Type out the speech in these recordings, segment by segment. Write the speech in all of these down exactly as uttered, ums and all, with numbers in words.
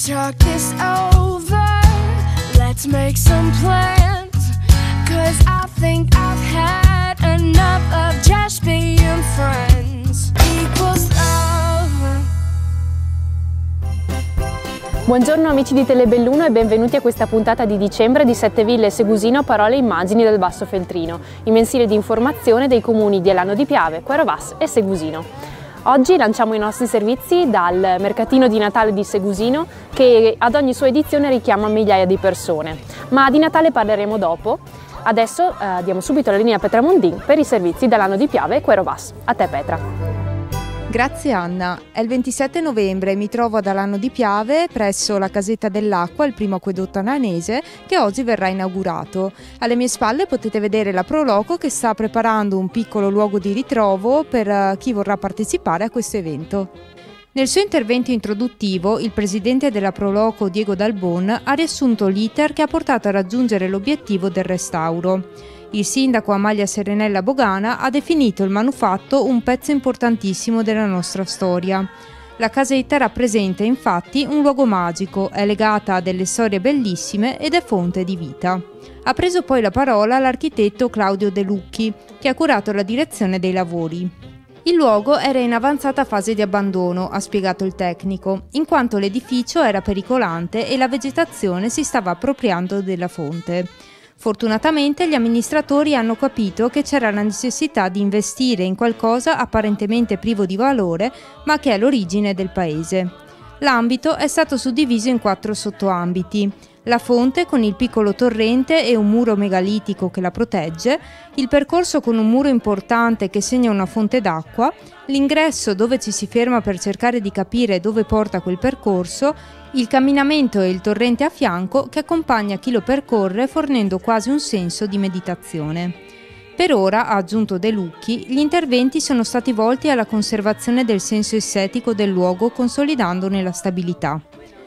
Let's talk this over, let's make some plans, cause I think I've had enough of just being friends. Equals love. Buongiorno amici di Telebelluno e benvenuti a questa puntata di dicembre di Sette Ville Segusino, parole e immagini del Basso Feltrino, il mensile di informazione dei comuni di Alano di Piave, Querovas e Segusino. Oggi lanciamo i nostri servizi dal mercatino di Natale di Segusino, che ad ogni sua edizione richiama migliaia di persone, ma di Natale parleremo dopo. Adesso eh, diamo subito la linea a Petra Mondin per i servizi dall'Alano di Piave e Querovas. A te Petra. Grazie Anna. È il ventisette novembre e mi trovo ad Alano di Piave presso la Casetta dell'Acqua, il primo acquedotto alanese che oggi verrà inaugurato. Alle mie spalle potete vedere la Proloco che sta preparando un piccolo luogo di ritrovo per chi vorrà partecipare a questo evento. Nel suo intervento introduttivo, il presidente della Proloco, Diego Dalbon, ha riassunto l'iter che ha portato a raggiungere l'obiettivo del restauro. Il sindaco Amalia Serenella Bogana ha definito il manufatto un pezzo importantissimo della nostra storia. La casetta rappresenta infatti un luogo magico, è legata a delle storie bellissime ed è fonte di vita. Ha preso poi la parola l'architetto Claudio De Lucchi, che ha curato la direzione dei lavori. Il luogo era in avanzata fase di abbandono, ha spiegato il tecnico, in quanto l'edificio era pericolante e la vegetazione si stava appropriando della fonte. Fortunatamente gli amministratori hanno capito che c'era la necessità di investire in qualcosa apparentemente privo di valore, ma che è l'origine del paese. L'ambito è stato suddiviso in quattro sottoambiti: la fonte con il piccolo torrente e un muro megalitico che la protegge, il percorso con un muro importante che segna una fonte d'acqua, l'ingresso dove ci si ferma per cercare di capire dove porta quel percorso, il camminamento e il torrente a fianco che accompagna chi lo percorre fornendo quasi un senso di meditazione. Per ora, ha aggiunto De Lucchi, gli interventi sono stati volti alla conservazione del senso estetico del luogo consolidandone la stabilità.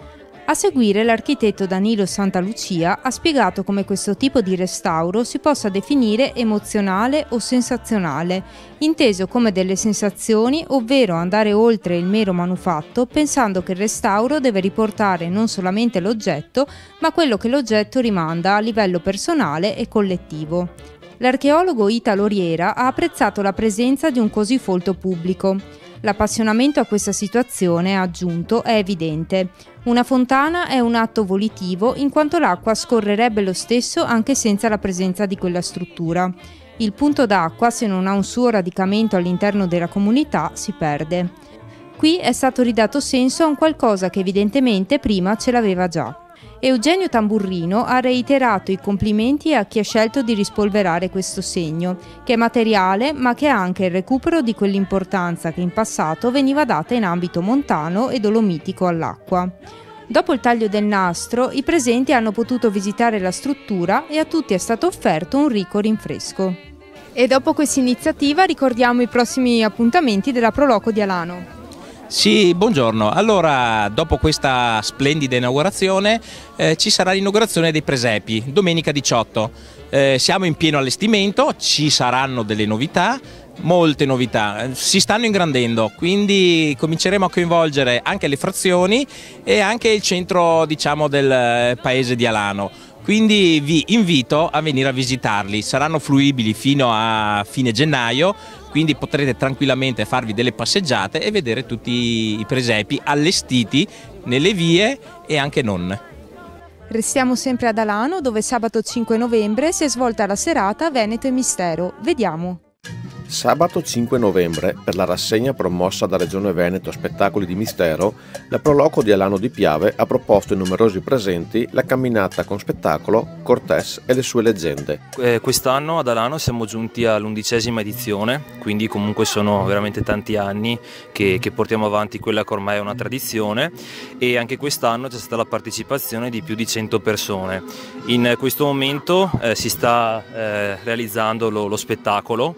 A seguire l'architetto Danilo Santalucia ha spiegato come questo tipo di restauro si possa definire emozionale o sensazionale, inteso come delle sensazioni, ovvero andare oltre il mero manufatto pensando che il restauro deve riportare non solamente l'oggetto, ma quello che l'oggetto rimanda a livello personale e collettivo. L'archeologo Italo Riera ha apprezzato la presenza di un così folto pubblico. L'appassionamento a questa situazione, ha aggiunto, è evidente. Una fontana è un atto volitivo in quanto l'acqua scorrerebbe lo stesso anche senza la presenza di quella struttura. Il punto d'acqua, se non ha un suo radicamento all'interno della comunità, si perde. Qui è stato ridato senso a un qualcosa che evidentemente prima ce l'aveva già. Eugenio Tamburrino ha reiterato i complimenti a chi ha scelto di rispolverare questo segno, che è materiale ma che ha anche il recupero di quell'importanza che in passato veniva data in ambito montano e dolomitico all'acqua. Dopo il taglio del nastro, i presenti hanno potuto visitare la struttura e a tutti è stato offerto un ricco rinfresco. E dopo questa iniziativa ricordiamo i prossimi appuntamenti della Proloco di Alano. Sì, buongiorno. Allora, dopo questa splendida inaugurazione eh, ci sarà l'inaugurazione dei presepi, domenica diciotto. Eh, siamo in pieno allestimento, ci saranno delle novità, molte novità, si stanno ingrandendo, quindi cominceremo a coinvolgere anche le frazioni e anche il centro, diciamo, del paese di Alano. Quindi vi invito a venire a visitarli, saranno fruibili fino a fine gennaio, quindi potrete tranquillamente farvi delle passeggiate e vedere tutti i presepi allestiti nelle vie e anche non. Restiamo sempre ad Alano, dove sabato cinque novembre si è svolta la serata Veneto e Mistero. Vediamo. Sabato cinque novembre, per la rassegna promossa da Regione Veneto Spettacoli di Mistero, la Proloco di Alano di Piave ha proposto ai numerosi presenti la camminata con spettacolo Cortés e le sue leggende. Eh, quest'anno ad Alano siamo giunti all'undicesima edizione, quindi comunque sono veramente tanti anni che, che portiamo avanti quella che ormai è una tradizione, e anche quest'anno c'è stata la partecipazione di più di cento persone. In questo momento eh, si sta eh, realizzando lo, lo spettacolo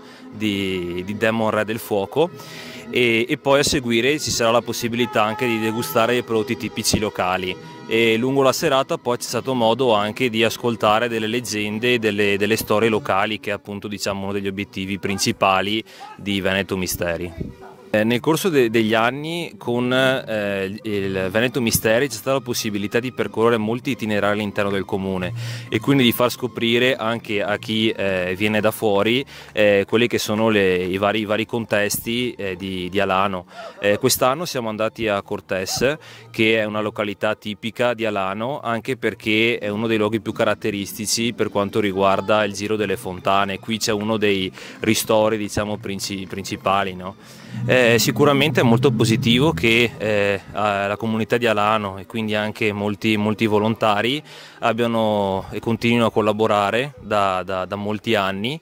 di, di Demon Re del Fuoco e, e poi a seguire ci sarà la possibilità anche di degustare i prodotti tipici locali, e lungo la serata poi c'è stato modo anche di ascoltare delle leggende, delle, delle storie locali, che è appunto, diciamo, uno degli obiettivi principali di Veneto Misteri. Eh, nel corso de- degli anni con eh, il Veneto Misteri c'è stata la possibilità di percorrere molti itinerari all'interno del comune e quindi di far scoprire anche a chi eh, viene da fuori eh, quelli che sono le, i, vari, i vari contesti eh, di, di Alano. Eh, quest'anno siamo andati a Cortés, che è una località tipica di Alano, anche perché è uno dei luoghi più caratteristici per quanto riguarda il Giro delle Fontane. Qui c'è uno dei ristori, diciamo, princi- principali, no? Eh, sicuramente è molto positivo che eh, la comunità di Alano e quindi anche molti, molti volontari abbiano e continuino a collaborare da, da, da molti anni,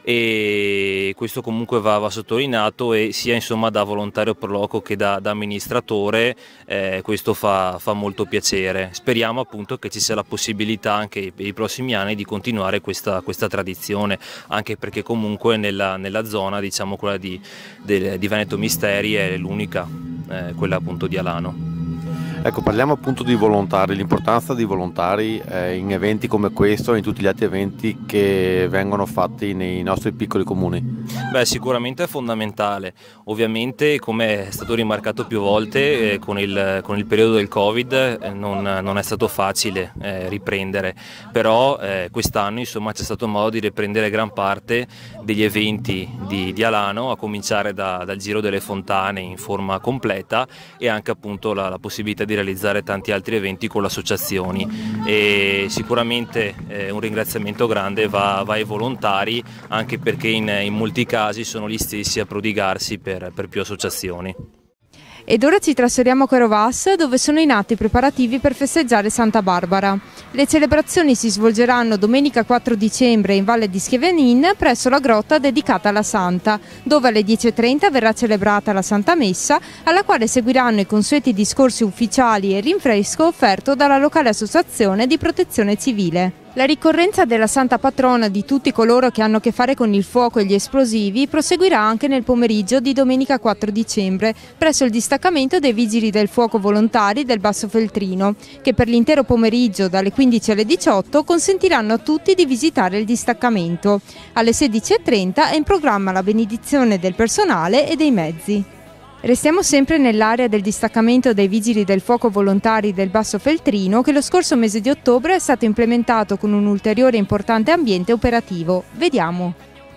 e questo comunque va, va sottolineato, e sia insomma da volontario pro loco che da, da amministratore eh, questo fa, fa molto piacere. Speriamo appunto che ci sia la possibilità anche per i prossimi anni di continuare questa, questa tradizione, anche perché comunque nella, nella zona, diciamo, quella di, del, di Veneto Misteri è l'unica, eh, quella appunto di Alano. Ecco, parliamo appunto di volontari, l'importanza di volontari eh, in eventi come questo e in tutti gli altri eventi che vengono fatti nei nostri piccoli comuni. Beh, sicuramente è fondamentale. Ovviamente, come è stato rimarcato più volte, eh, con, il, con il periodo del Covid eh, non, non è stato facile eh, riprendere, però eh, quest'anno insomma c'è stato modo di riprendere gran parte degli eventi di, di Alano, a cominciare da, dal Giro delle Fontane in forma completa, e anche appunto la, la possibilità di di realizzare tanti altri eventi con le associazioni, e sicuramente eh, un ringraziamento grande va, va ai volontari, anche perché in, in molti casi sono gli stessi a prodigarsi per, per più associazioni. Ed ora ci trasferiamo a Querovas, dove sono in atto i preparativi per festeggiare Santa Barbara. Le celebrazioni si svolgeranno domenica quattro dicembre in Valle di Schevenin, presso la grotta dedicata alla Santa, dove alle dieci e trenta verrà celebrata la Santa Messa, alla quale seguiranno i consueti discorsi ufficiali e rinfresco offerto dalla locale associazione di protezione civile. La ricorrenza della Santa Patrona di tutti coloro che hanno a che fare con il fuoco e gli esplosivi proseguirà anche nel pomeriggio di domenica quattro dicembre presso il distaccamento dei Vigili del Fuoco volontari del Basso Feltrino, che per l'intero pomeriggio dalle quindici alle diciotto consentiranno a tutti di visitare il distaccamento. Alle sedici e trenta è in programma la benedizione del personale e dei mezzi. Restiamo sempre nell'area del distaccamento dei Vigili del Fuoco volontari del Basso Feltrino, che lo scorso mese di ottobre è stato implementato con un ulteriore importante ambiente operativo. Vediamo.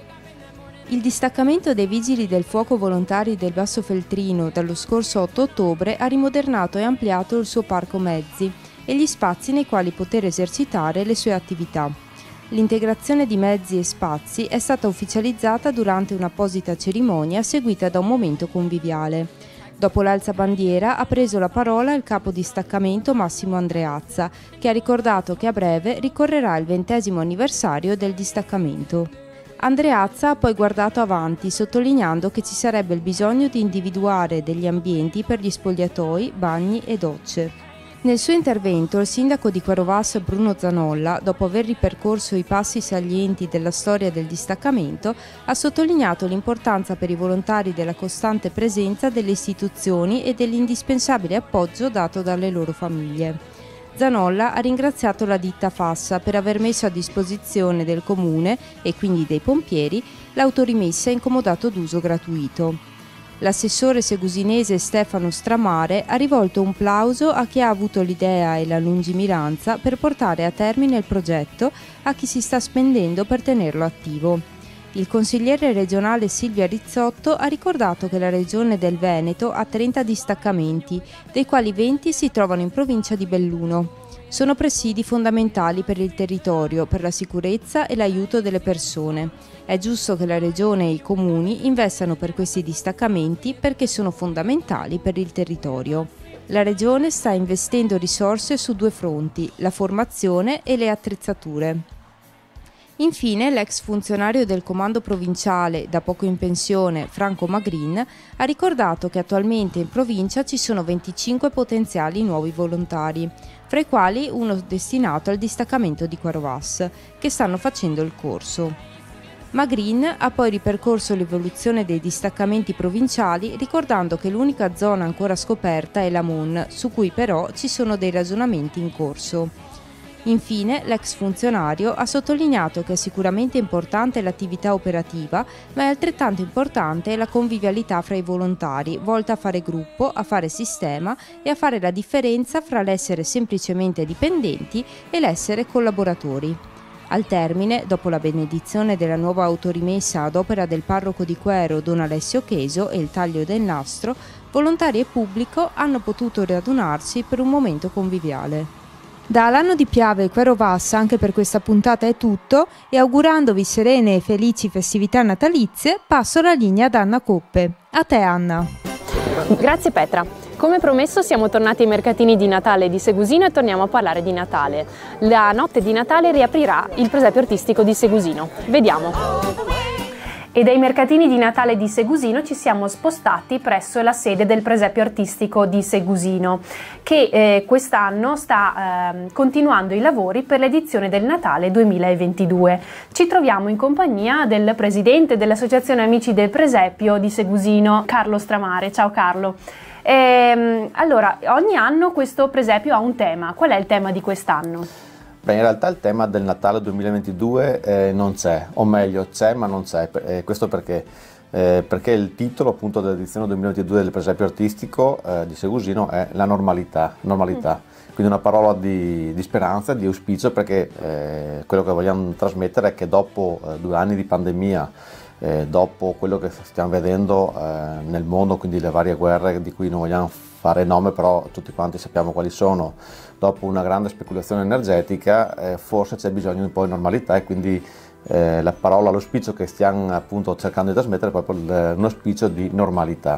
Il distaccamento dei Vigili del Fuoco volontari del Basso Feltrino dallo scorso otto ottobre ha rimodernato e ampliato il suo parco mezzi e gli spazi nei quali poter esercitare le sue attività. L'integrazione di mezzi e spazi è stata ufficializzata durante un'apposita cerimonia seguita da un momento conviviale. Dopo l'alzabandiera ha preso la parola il capo distaccamento Massimo Andreazza, che ha ricordato che a breve ricorrerà il ventesimo anniversario del distaccamento. Andreazza ha poi guardato avanti, sottolineando che ci sarebbe il bisogno di individuare degli ambienti per gli spogliatoi, bagni e docce. Nel suo intervento il sindaco di Querovas Bruno Zanolla, dopo aver ripercorso i passi salienti della storia del distaccamento, ha sottolineato l'importanza per i volontari della costante presenza delle istituzioni e dell'indispensabile appoggio dato dalle loro famiglie. Zanolla ha ringraziato la ditta Fassa per aver messo a disposizione del comune, e quindi dei pompieri, l'autorimessa in comodato d'uso gratuito. L'assessore segusinese Stefano Stramare ha rivolto un plauso a chi ha avuto l'idea e la lungimiranza per portare a termine il progetto, a chi si sta spendendo per tenerlo attivo. Il consigliere regionale Silvia Rizzotto ha ricordato che la regione del Veneto ha trenta distaccamenti, dei quali venti si trovano in provincia di Belluno. Sono presidi fondamentali per il territorio, per la sicurezza e l'aiuto delle persone. È giusto che la Regione e i comuni investano per questi distaccamenti perché sono fondamentali per il territorio. La Regione sta investendo risorse su due fronti, la formazione e le attrezzature. Infine, l'ex funzionario del comando provinciale, da poco in pensione, Franco Magrin, ha ricordato che attualmente in provincia ci sono venticinque potenziali nuovi volontari, fra i quali uno destinato al distaccamento di Querovas, che stanno facendo il corso. Magrin ha poi ripercorso l'evoluzione dei distaccamenti provinciali, ricordando che l'unica zona ancora scoperta è la Mon, su cui però ci sono dei ragionamenti in corso. Infine, l'ex funzionario ha sottolineato che è sicuramente importante l'attività operativa, ma è altrettanto importante la convivialità fra i volontari, volta a fare gruppo, a fare sistema e a fare la differenza fra l'essere semplicemente dipendenti e l'essere collaboratori. Al termine, dopo la benedizione della nuova autorimessa ad opera del parroco di Quero Don Alessio Cheso e il taglio del nastro, volontari e pubblico hanno potuto radunarsi per un momento conviviale. Da Alano di Piave e Quero Vas anche per questa puntata è tutto e augurandovi serene e felici festività natalizie passo la linea ad Anna Coppe. A te Anna. Grazie Petra. Come promesso siamo tornati ai mercatini di Natale di Segusino e torniamo a parlare di Natale. La notte di Natale riaprirà il presepio artistico di Segusino. Vediamo. E dai mercatini di Natale di Segusino ci siamo spostati presso la sede del presepio artistico di Segusino, che eh, quest'anno sta eh, continuando i lavori per l'edizione del Natale duemilaventidue. Ci troviamo in compagnia del presidente dell'Associazione Amici del Presepio di Segusino, Carlo Stramare. Ciao Carlo. Ehm, allora, ogni anno questo presepio ha un tema. Qual è il tema di quest'anno? Beh, in realtà il tema del Natale duemilaventidue eh, non c'è, o meglio c'è ma non c'è, eh, questo perché? Eh, perché il titolo appunto dell'edizione duemilaventidue del presepio artistico eh, di Segusino è la normalità, normalità. Mm. Quindi una parola di, di speranza, di auspicio, perché eh, quello che vogliamo trasmettere è che dopo eh, due anni di pandemia, eh, dopo quello che stiamo vedendo eh, nel mondo, quindi le varie guerre di cui non vogliamo fare nome, però tutti quanti sappiamo quali sono, dopo una grande speculazione energetica eh, forse c'è bisogno di un po' di normalità e quindi eh, la parola, l'auspicio che stiamo appunto cercando di trasmettere è proprio il, un auspicio di normalità.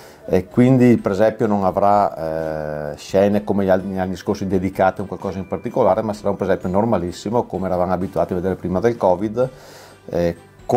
E quindi il presepio non avrà eh, scene come gli anni, gli anni scorsi dedicate a un qualcosa in particolare, ma sarà un presepio normalissimo come eravamo abituati a vedere prima del Covid, eh,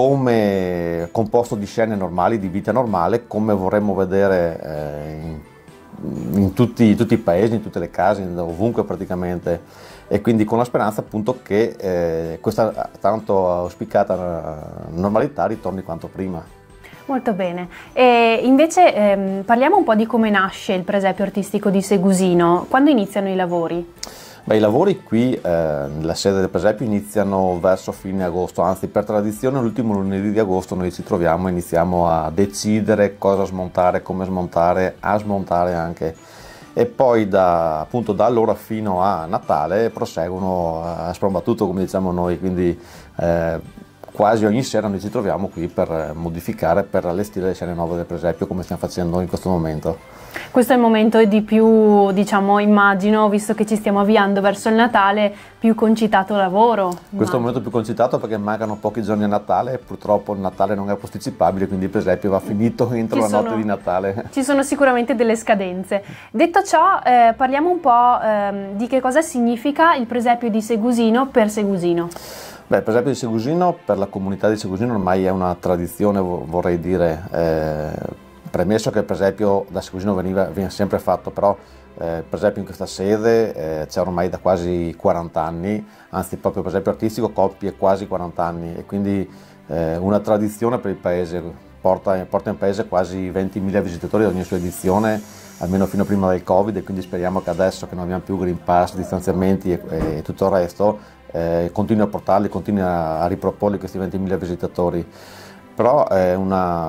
come composto di scene normali, di vita normale, come vorremmo vedere eh, in in tutti, tutti i paesi, in tutte le case, ovunque praticamente, e quindi con la speranza appunto che eh, questa tanto auspicata normalità ritorni quanto prima. Molto bene. E invece ehm, parliamo un po' di come nasce il presepio artistico di Segusino. Quando iniziano i lavori? Beh, i lavori qui eh, nella sede del presepio iniziano verso fine agosto, anzi per tradizione l'ultimo lunedì di agosto noi ci troviamo e iniziamo a decidere cosa smontare, come smontare, a smontare anche, e poi da, appunto da allora fino a Natale proseguono a sprombattuto, come diciamo noi, quindi eh, quasi ogni sera noi ci troviamo qui per modificare, per allestire le scene nuove del presepio, come stiamo facendo in questo momento. Questo è il momento di più, diciamo, immagino, visto che ci stiamo avviando verso il Natale, più concitato lavoro. Questo è il momento più concitato perché mancano pochi giorni a Natale e purtroppo il Natale non è posticipabile, quindi il presepio va finito entro la notte di Natale. Ci sono sicuramente delle scadenze. Detto ciò, eh, parliamo un po' eh, di che cosa significa il presepio di Segusino per Segusino. Beh, il presepio di Segusino per la comunità di Segusino ormai è una tradizione, vorrei dire, eh, premesso che il presepio da Segusino veniva, viene sempre fatto, però eh, il presepio in questa sede eh, c'è ormai da quasi quaranta anni, anzi proprio il presepio artistico compie quasi quaranta anni e quindi eh, una tradizione per il paese, porta, porta in paese quasi ventimila visitatori ad ogni sua edizione, almeno fino a prima del Covid, e quindi speriamo che adesso che non abbiamo più Green Pass, distanziamenti e, e tutto il resto, eh, continui a portarli, continui a, a riproporli questi ventimila visitatori. Però è una,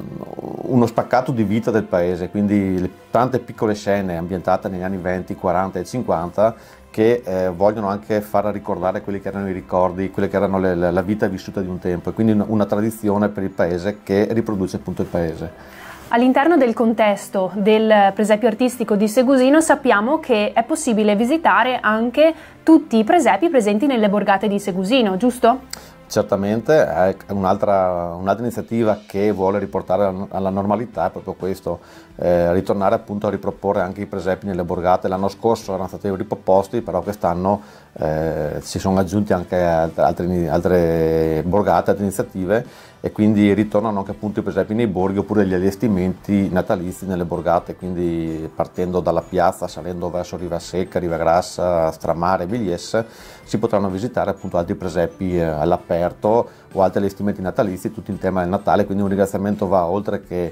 uno spaccato di vita del paese, quindi le tante piccole scene ambientate negli anni venti, quaranta e cinquanta che eh, vogliono anche far ricordare quelli che erano i ricordi, quelle che erano le, la vita vissuta di un tempo, e quindi una, una tradizione per il paese che riproduce appunto il paese. All'interno del contesto del presepio artistico di Segusino sappiamo che è possibile visitare anche tutti i presepi presenti nelle borgate di Segusino, giusto? Certamente, è un'altra, un'altra iniziativa che vuole riportare alla normalità, è proprio questo, eh, ritornare appunto a riproporre anche i presepi nelle borgate. L'anno scorso erano stati riproposti, però quest'anno eh, si sono aggiunti anche altre, altre borgate, altre iniziative, e quindi ritornano anche appunto i presepi nei borghi oppure gli allestimenti natalizi nelle borgate, quindi partendo dalla piazza, salendo verso Rivasecca, Rivagrassa, Stramare, Vigliese, si potranno visitare appunto altri presepi eh, all'aperto o altri allestimenti natalizi, tutti in tema del Natale, quindi un ringraziamento va oltre che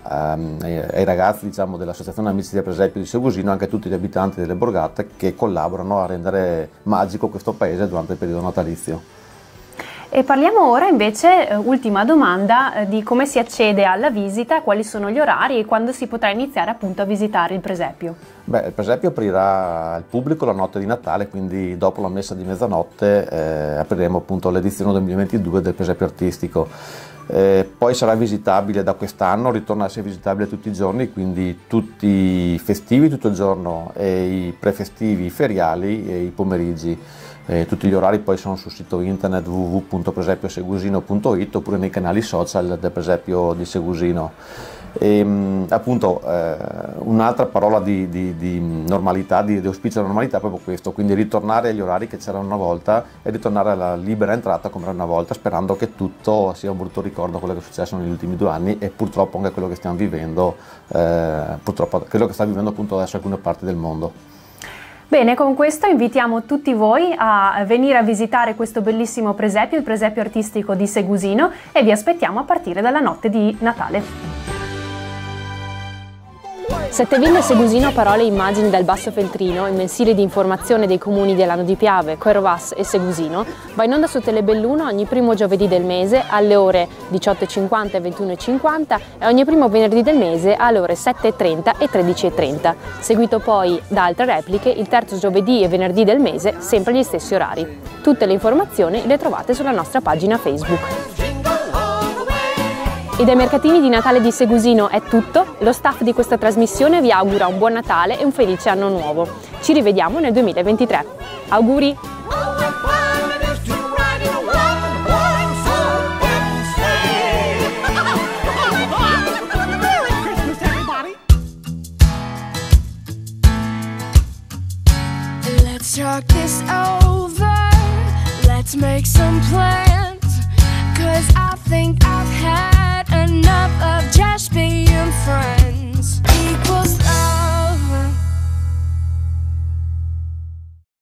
ehm, ai ragazzi, diciamo, dell'Associazione Amici del Presepio di Segusino, anche a tutti gli abitanti delle borgate che collaborano a rendere magico questo paese durante il periodo natalizio. E parliamo ora invece, eh, ultima domanda, eh, di come si accede alla visita, quali sono gli orari e quando si potrà iniziare appunto a visitare il presepio. Beh, il presepio aprirà al pubblico la notte di Natale, quindi dopo la messa di mezzanotte eh, apriremo appunto l'edizione duemilaventidue del presepio artistico. Eh, poi sarà visitabile da quest'anno, ritorna a essere visitabile tutti i giorni, quindi tutti i festivi tutto il giorno e i prefestivi, i feriali e i pomeriggi. Eh, tutti gli orari poi sono sul sito internet w w w punto presepio segusino punto it oppure nei canali social del presepio di Segusino. E, mh, appunto eh, un'altra parola di, di, di normalità, di, di auspicio alla normalità è proprio questo, quindi ritornare agli orari che c'erano una volta e ritornare alla libera entrata come era una volta, sperando che tutto sia un brutto ricordo quello che è successo negli ultimi due anni e purtroppo anche quello che stiamo vivendo, eh, purtroppo quello che sta vivendo appunto adesso alcune parti del mondo. Bene, con questo invitiamo tutti voi a venire a visitare questo bellissimo presepio, il presepio artistico di Segusino, e vi aspettiamo a partire dalla notte di Natale. Sette Ville Segusino, parole e immagini dal Basso Feltrino, il mensile di informazione dei comuni di Alano di Piave, Quervas e Segusino, va in onda su Telebelluno ogni primo giovedì del mese alle ore diciotto e cinquanta e ventuno e cinquanta e ogni primo venerdì del mese alle ore sette e trenta e tredici e trenta, seguito poi da altre repliche il terzo giovedì e venerdì del mese, sempre agli stessi orari. Tutte le informazioni le trovate sulla nostra pagina Facebook. E dai mercatini di Natale di Segusino è tutto, lo staff di questa trasmissione vi augura un buon Natale e un felice anno nuovo. Ci rivediamo nel duemilaventitré. Auguri! Let's talk this over, let's make some plans, 'cause I think I've had enough of just being friends.